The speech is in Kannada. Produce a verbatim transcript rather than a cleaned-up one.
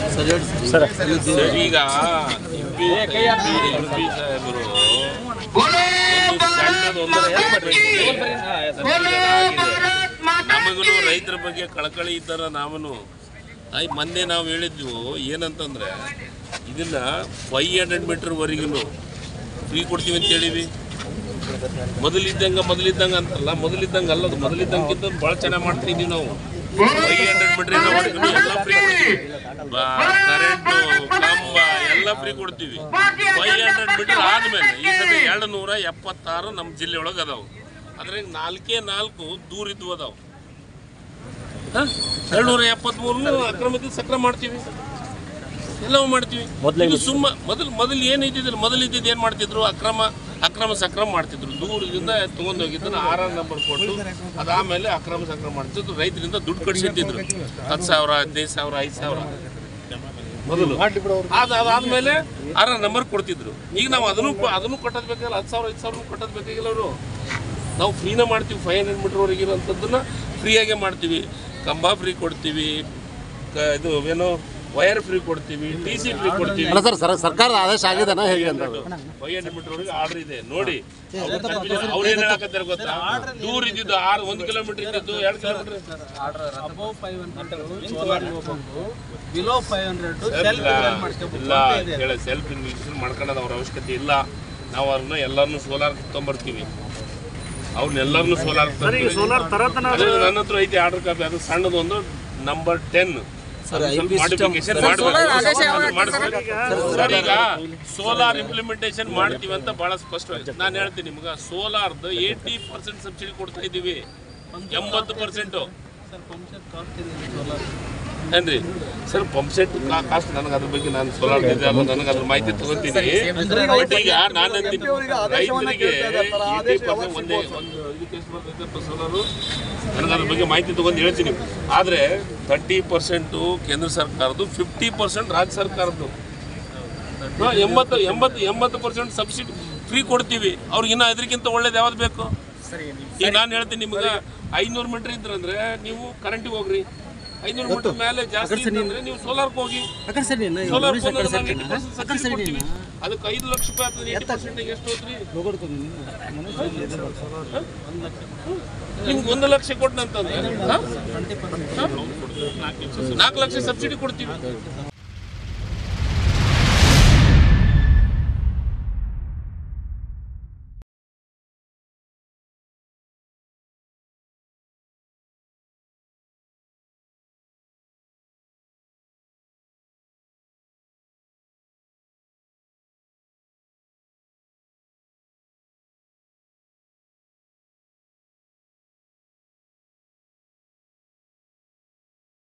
ಸರ್ ಈಗ ಎಂ ಪಿ ಸಾಹೇಬರು ನಮಗೂ ರೈತರ ಬಗ್ಗೆ ಕಳಕಳಿ ಇದ್ದಾರ ನಾವನು ಆಯ್ ಮೊನ್ನೆ ನಾವು ಹೇಳಿದ್ವು ಏನಂತಂದ್ರೆ ಇದನ್ನ ಫೈವ್ ಹಂಡ್ರೆಡ್ ಮೀಟರ್ವರೆಗೂ ಫ್ರೀ ಕೊಡ್ತೀವಿ ಅಂತ ಹೇಳಿವಿ. ಮೊದಲಿದ್ದಂಗೆ ಮೊದಲಿದ್ದಂಗೆ ಅಂತಲ್ಲ, ಮೊದಲಿದ್ದಂಗೆ ಅಲ್ಲದು, ಮೊದಲಿದ್ದಂಗಿಂತ ಭಾಳ ಚೆನ್ನಾಗಿ ಮಾಡ್ತಿದ್ದೀವಿ ನಾವು. ಫೈವ್ ಹಂಡ್ರೆಡ್ ಮೀಟರ್ ಎಲ್ಲ ಫ್ರೀ ಕೊಡ್ತೀವಿ, ಕರೆಂಟು ಕಂಬ ಎಲ್ಲ ಫ್ರೀ ಕೊಡ್ತೀವಿ. ಫೈವ್ ಹಂಡ್ರೆಡ್ ಮೀಟರ್ ಆದಮೇಲೆ ಈ ಸಲ ಎರಡು ನೂರ ಎಪ್ಪತ್ತಾರು ನಮ್ಮ ಜಿಲ್ಲೆ ಒಳಗೆ ಅದಾವೆ. ಅದ್ರಾಗ ನಾಲ್ಕೇ ನಾಲ್ಕು ದೂರ ಇದ್ವು ಅದಾವೆ. ಹಾಂ, ಎರಡು ನೂರ ಎಪ್ಪತ್ತ್ಮೂರನ್ನು ಅಕ್ರಮದಿಂದ ಸಕ್ರಮ ಮಾಡ್ತೀವಿ, ಎಲ್ಲವೂ ಮಾಡ್ತೀವಿ. ಇದು ಸುಮ್ಮ ಮೊದಲು ಮೊದಲು ಏನು ಇದ್ದಿದ್ದಿಲ್ಲ, ಮೊದಲು ಇದ್ದಿದ್ದು ಏನು ಮಾಡ್ತಿದ್ರು, ಅಕ್ರಮ ಅಕ್ರಮ ಸಕ್ರಮ ಮಾಡ್ತಿದ್ರು. ದೂರದಿಂದ ತೊಗೊಂಡು ಹೋಗಿದ್ದನ್ನು ಆರ್ ಆರ್ ನಂಬರ್ ಕೊಟ್ಟು ಅದಾದಮೇಲೆ ಅಕ್ರಮ ಸಕ್ರಮ ಮಾಡ್ತಿದ್ರು. ರೈತರಿಂದ ದುಡ್ಡು ಕಟ್ಸಿಟ್ಟಿದ್ರು, ಹತ್ತು ಸಾವಿರ ಹದಿನೈದು ಸಾವಿರ ಐದು ಸಾವಿರ ಮೊದಲು. ಅದು ಅದಾದಮೇಲೆ ಆರ್ ಆರ್ ನಂಬರ್ ಕೊಡ್ತಿದ್ರು. ಈಗ ನಾವು ಅದನ್ನು ಅದನ್ನು ಕಟ್ಟೋದು ಬೇಕಾಗಿಲ್ಲ, ಹತ್ತು ಸಾವಿರ ಐದು ಸಾವಿರ ಕಟ್ಟೋದು ಬೇಕಾಗಿಲ್ಲ. ಅವರು ನಾವು ಫ್ರೀನ ಮಾಡ್ತೀವಿ, ಫೈವ್ ಹಂಡ್ರೆಡ್ ಮೀಟರ್ವರೆಗಿರೋಂಥದ್ದನ್ನು ಫ್ರೀಯಾಗೆ ಮಾಡ್ತೀವಿ. ಕಂಬ ಫ್ರೀ ಕೊಡ್ತೀವಿ, ಇದು ಏನೋ ವೈರ್ ಫ್ರೀ ಕೊಡ್ತೀವಿ, ಟಿ ಸಿ ಫ್ರೀ ಕೊಡ್ತೀವಿ. ಅಲ್ಲ ಸರ್, ಸರ್ ಸರ್ಕಾರದ ಆದೇಶ ಆಗಿದೆ ಹೇಗೆ ಅಂತ ಫೈವ್ ಹಂಡ್ರೆಡ್ ಮೀಟರ್ ವರೆಗೆ ಆರ್ಡರ್ ಇದೆ ನೋಡಿ. ಅವ್ರು ಏನು ಹೇಳಕತ್ತಾರೆ ಗೊತ್ತಾ, ದೂರ ಇದ್ದಿದ್ದು ಆರು ಒಂದು ಕಿಲೋಮೀಟರ್ ಇದ್ದಿದ್ದು ಎರಡು ಕಿಲೋಮೀಟರ್ ಇಲ್ಲ ಹೇಳ ಸೆಲ್ಫ್ ಇನ್ವೆಸ್ಟಿಗೇಷನ್ ಮಾಡ್ಕೊಳ್ಳೋದು ಅವ್ರ ಅವಶ್ಯಕತೆ ಇಲ್ಲ. ನಾವು ಅವ್ರನ್ನ ಎಲ್ಲರನ್ನೂ ಸೋಲಾರ್ ತೊಗೊಂಬರ್ತೀವಿ, ಅವ್ರನ್ನೆಲ್ಲರನ್ನೂ ಸೋಲಾರ್ ನನ್ನ ಹತ್ರ ಐತಿ ಆರ್ಡರ್ ಕಾಪಿ. ಅದು ಸಣ್ಣದು ಒಂದು ನಂಬರ್ ಟೆನ್ ಮಾಡಿಫಿಕೇಶನ್ ಸರ್. ಈಗ ಸೋಲಾರ್ ಇಂಪ್ಲಿಮೆಂಟೇಷನ್ ಮಾಡ್ತೀವಿ ಅಂತ ಬಹಳ ಸ್ಪಷ್ಟವಾಗಿ ನಾನು ಹೇಳ್ತೀನಿ ನಿಮ್ಗೆ. ಸೋಲಾರ್ದು ಏಯ್ಟಿ ಪರ್ಸೆಂಟ್ ಸಬ್ಸಿಡಿ ಕೊಡ್ತಾ ಇದ್ದೀವಿ, ಎಂಬತ್ತು ಪರ್ಸೆಂಟು ಏನ್ರಿ ಸರ್. ಪಂಪ್ ಸೆಟ್ ಕಾಸ್ಟ್ ನನಗೆ ಅದ್ರ ಬಗ್ಗೆ ನಾನು ಸೋಲಾರ್ ನನಗೆ ಅದ್ರ ಮಾಹಿತಿ ತಗೋತೀನಿ. ಬಟ್ ಈಗ ನಾನು ಅಂತೀನಿ ರೈತರಿಗೆ ಏಯ್ಟಿ ಪರ್ಸೆಂಟ್ ಒಂದೇ ಒಂದು ಇದಕ್ಕೆ ಎಷ್ಟು ಬರ್ತೈತೆ ಸೋಲಾರು, ನನಗೆ ಅದ್ರ ಬಗ್ಗೆ ಮಾಹಿತಿ ತೊಗೊಂಡು ಹೇಳ್ತೀನಿ. ಆದರೆ ತರ್ಟಿ ಪರ್ಸೆಂಟು ಕೇಂದ್ರ ಸರ್ಕಾರದ್ದು, ಫಿಫ್ಟಿ ಪರ್ಸೆಂಟ್ ರಾಜ್ಯ ಸರ್ಕಾರದ್ದು, ಎಂಬತ್ತು ಎಂಬತ್ತು ಎಂಬತ್ತು ಪರ್ಸೆಂಟ್ ಸಬ್ಸಿಡಿ ಫ್ರೀ ಕೊಡ್ತೀವಿ. ಅವ್ರಿಗಿನ್ನ ಇದಕ್ಕಿಂತ ಒಳ್ಳೇದು ಯಾವ್ದು ಬೇಕು? ಈಗ ನಾನು ಹೇಳ್ತೀನಿ ನಿಮ್ಗೆ, ಐನೂರು ಮೀಟ್ರ್ ಇದ್ರಂದ್ರೆ ನೀವು ಕರೆಂಟಿಗೆ ಹೋಗ್ರಿ, ಐನೂರು ಮೀಟರ್ ಮೇಲೆ ಜಾಸ್ತಿ ಅಂದ್ರೆ ನೀವು ಸೋಲಾರ್ಗೆ ಹೋಗಿ. ಸೋಲಾರ್ ಕೊಡ್ತೀವಿ, ಅದಕ್ಕೆ ಐದು ಲಕ್ಷ ರೂಪಾಯಿ ಆಗ್ತದೆ. ಏಯ್ಟಿ ಪರ್ಸೆಂಟಿಗೆ ಎಷ್ಟು ಹೋದ್ರಿ? ನಿಮ್ಗೆ ಒಂದು ಲಕ್ಷ ಕೊಟ್ಟಂತಂದ್ರೆ ನಾಲ್ಕು ಲಕ್ಷ ಸಬ್ಸಿಡಿ ಕೊಡ್ತೀವಿ.